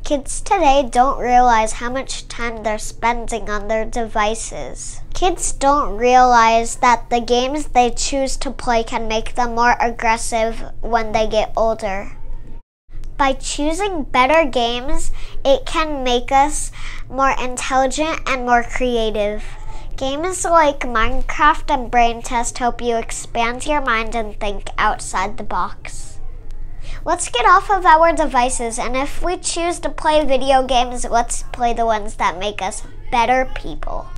Kids today don't realize how much time they're spending on their devices. Kids don't realize that the games they choose to play can make them more aggressive when they get older. By choosing better games, it can make us more intelligent and more creative. Games like Minecraft and Brain Test help you expand your mind and think outside the box. Let's get off of our devices, and if we choose to play video games, let's play the ones that make us better people.